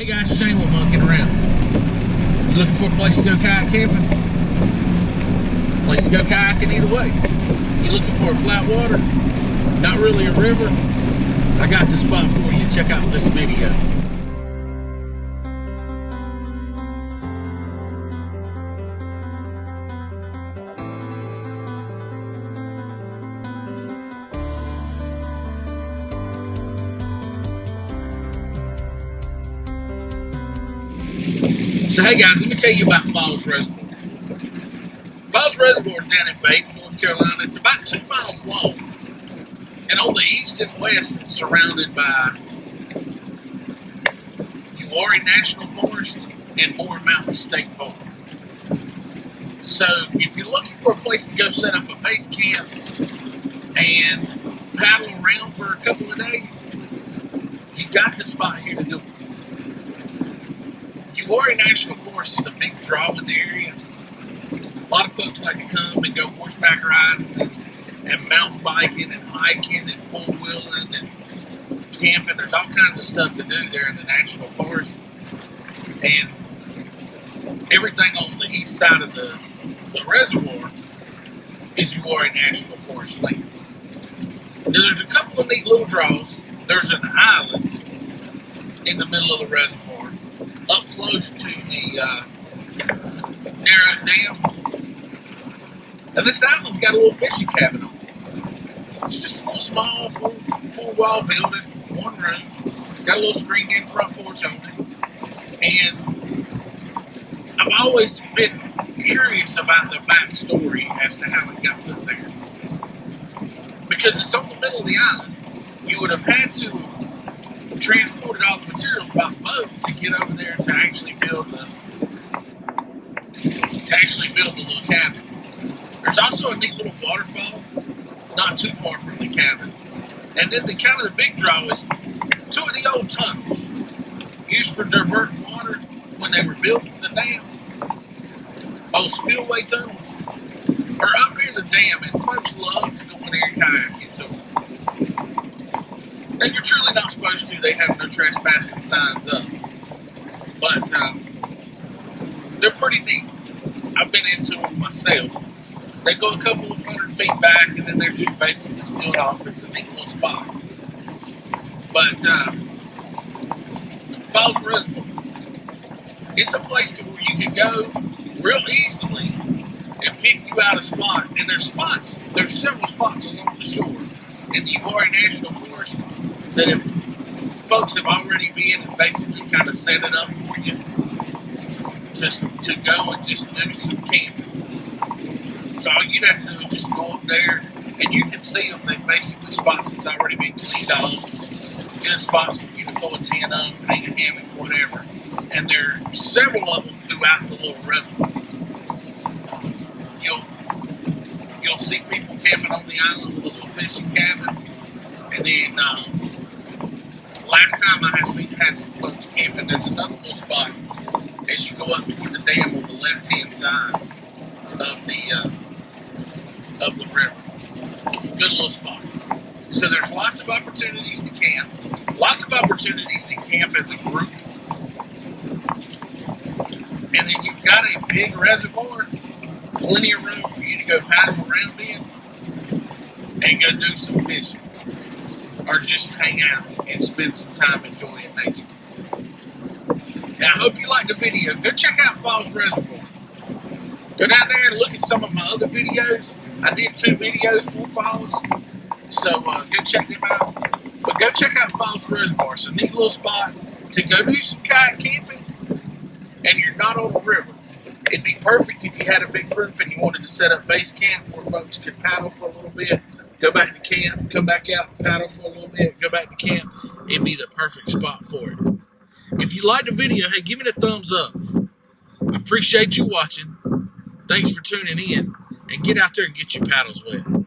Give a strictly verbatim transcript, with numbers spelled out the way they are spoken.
Hey guys, Shane will monkeying around. You looking for a place to go kayak camping? Place to go kayaking either way. You looking for a flat water? Not really a river? I got the spot for you. Check out this video. So hey guys, let me tell you about Falls Reservoir. Falls Reservoir is down in Baden, North Carolina. It's about two miles long. And on the east and west, it's surrounded by Kayak National Forest and Moore Mountain State Park. So if you're looking for a place to go set up a base camp and paddle around for a couple of days, you've got the spot here to do it. Kayak National Forest is a big draw in the area. A lot of folks like to come and go horseback riding and, and mountain biking and hiking and four-wheeling and camping. There's all kinds of stuff to do there in the National Forest. And everything on the east side of the, the reservoir is Kayak National Forest land. Now there's a couple of neat little draws. There's an island in the middle of the reservoir, up close to the uh, Narrows Dam. And this island's got a little fishing cabin on it. It's just a little small, four, four wall building, one room. Got a little screened in front porch on it. And I've always been curious about the backstory as to how it got put there. Because it's on the middle of the island. You would have had to transported all the materials by boat to get over there to actually build the to actually build the little cabin. There's also a neat little waterfall not too far from the cabin. And then the kind of the big draw is two of the old tunnels used for diverting water when they were building the dam. Those spillway tunnels are up near the dam, and folks love to go in there and kayak into them. And you're truly not supposed to. They have no trespassing signs up. But um, they're pretty neat. I've been into them myself. They go a couple of hundred feet back, and then they're just basically sealed off. It's a neat little spot. But um, Falls Reservoir, it's a place to where you can go real easily and pick you out a spot. And there's spots, there's several spots along the shore in the Kayak National Forest that if folks have already been and basically kind of set it up for you just to go and just do some camping. So all you'd have to do is just go up there and you can see them. They're basically spots that's already been cleaned off. Good spots for you to throw a tent up, hang a hammock, whatever. And there are several of them throughout the little reservoir. You'll, you'll see people camping on the island with a little fishing cabin. And then um, last time I had seen had some folks camping, there's another little spot as you go up toward the dam on the left-hand side of the uh, of the river. Good little spot. So there's lots of opportunities to camp, lots of opportunities to camp as a group, and then you've got a big reservoir, plenty of room for you to go paddle around in and go do some fishing. Or just hang out and spend some time enjoying nature. Now, I hope you liked the video. Go check out Falls Reservoir. Go down there and look at some of my other videos. I did two videos for Falls, so uh, go check them out. But go check out Falls Reservoir. It's a neat little spot to go do some kayak camping, and you're not on the river. It'd be perfect if you had a big group and you wanted to set up base camp where folks could paddle for a little bit. Go back to camp, come back out and paddle for a little bit, go back to camp. It'd be the perfect spot for it. If you liked the video, hey, give it a thumbs up. I appreciate you watching. Thanks for tuning in. And get out there and get your paddles wet.